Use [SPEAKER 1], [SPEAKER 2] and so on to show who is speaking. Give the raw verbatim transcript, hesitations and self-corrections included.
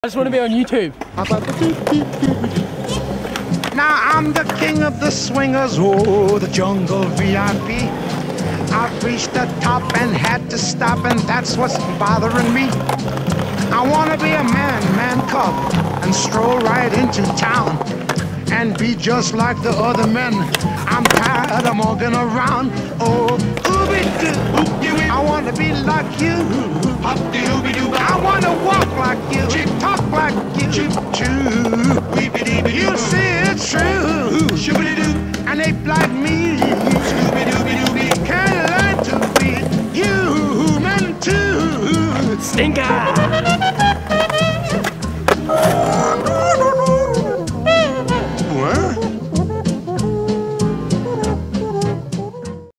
[SPEAKER 1] I just want to be on YouTube.
[SPEAKER 2] Now I'm the king of the swingers, oh, the jungle V I P. I've reached the top and had to stop, and that's what's bothering me. I want to be a man, man cub, and stroll right into town and be just like the other men. I'm tired of walking around. Oh, ooby-doo. I want to be like you. I want to walk like you, talk like you. You see it's true. An ape like me can learn to be human too.
[SPEAKER 1] Stinker!